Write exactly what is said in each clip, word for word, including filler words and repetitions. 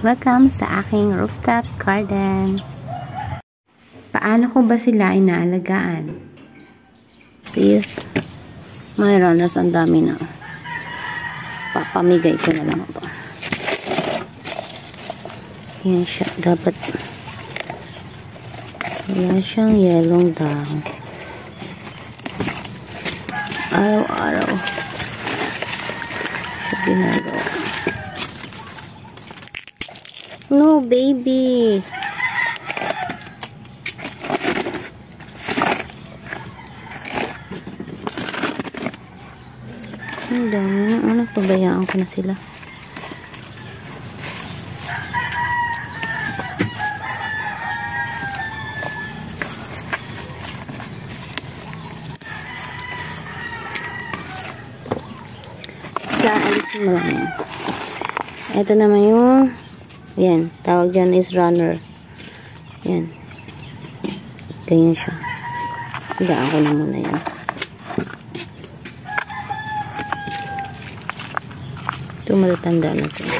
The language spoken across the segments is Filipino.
Welcome sa aking rooftop garden. Paano ko ba sila inaalagaan? Sis, my runners, ang dami na. Papamigay ko na lang ito. Yan siya. Dapat yan siyang yelong dahon. Araw-araw siya ginagawa. No, baby. Ang dami. Ano, pabayaan ko na sila. Sa alisin mo lang yan. Ito naman yung yan, tawag dyan is runner. Yan. Ganyan siya. Higaan ko na muna yan. Ito matatanda na ito.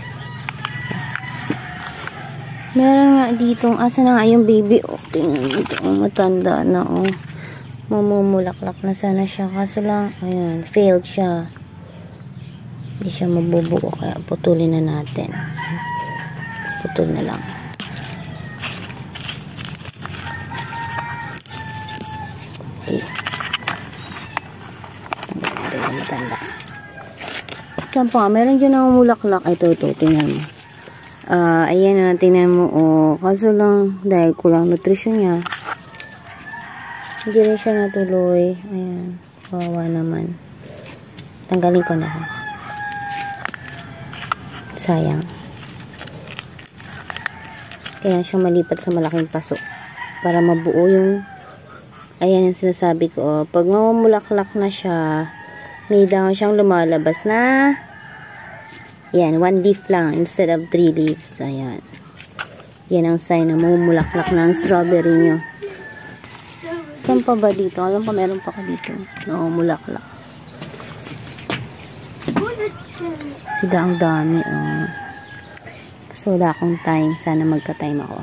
Meron nga dito. Asa na nga yung baby? Oh, tingnan ito. Oh, matanda na. Oh. Mamumulaklak na sana siya. Kaso lang, ayan, failed siya. Hindi siya mabubuo. Kaya putulin na natin. Putol na lang. Okay. Ito yung matanda. Saan pa? Meron dyan ang mulaklak. Ito, ito. Tingnan mo. Uh, ayan na. Tingnan mo. Oh, kaso lang, dahil kulang nutrisyon niya. Hindi rin siya natuloy. Ayan. Kawawa naman. Tanggalin ko na. Sayang. Kaya siya malipat sa malaking paso. Para mabuo yung, ayan yung sinasabi ko. Oh, pag mamulaklak na siya, may dahon siyang lumalabas na, yan, one leaf lang instead of three leaves. Ayan. Yan ang sign na mamulaklak na ang strawberry nyo. Saan pa ba dito? Alam pa, meron pa ka dito. Namumulaklak. Sila ang dami. Oh. So, wala akong time. Sana magka-time ako.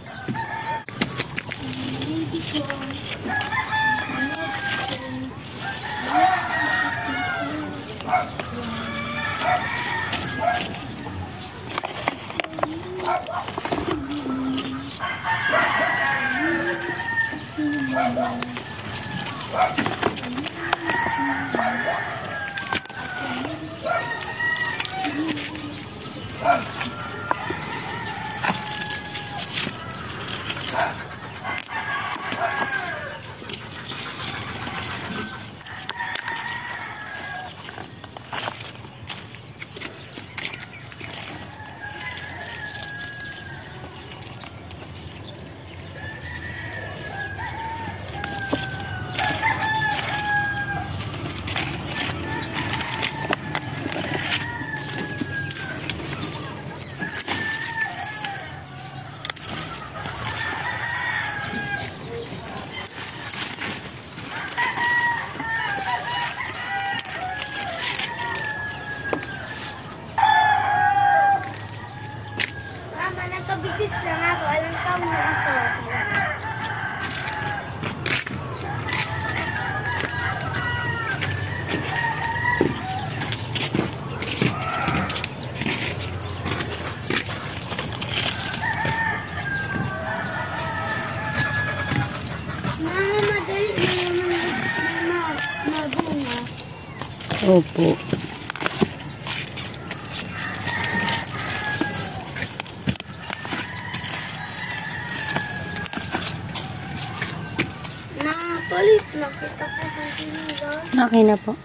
Bigis lang ako. Alam ka mo ito. Mama, madali na mabunga. Opo. Palit, nakita ko sa sinila. Okay na po.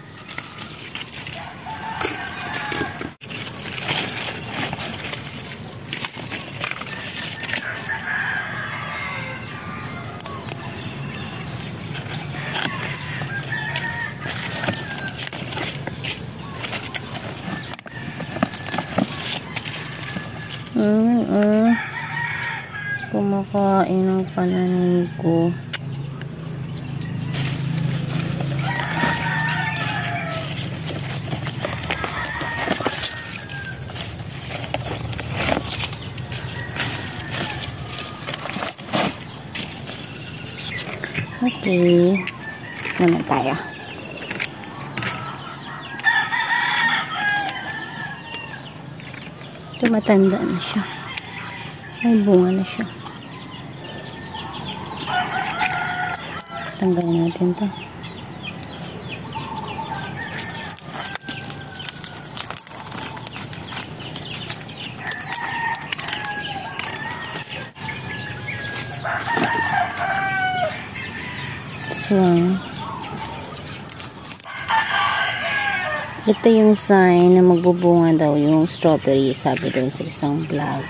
Mm, mm. Kumakain ang pananim ko. Okay. Muna tayo. Tumatanda na siya. May bunga na siya. Tanggalin natin to. So, ito yung sign na magbubunga daw yung strawberry, sabi doon sa isang vlog.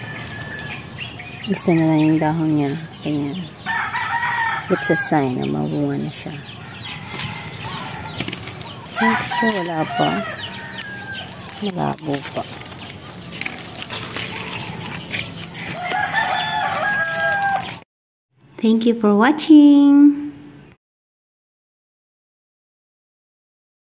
Isa na lang yung dahon niya. Ganyan. It's a sign na magbunga na siya. So, wala pa. Malabo pa. Thank you for watching.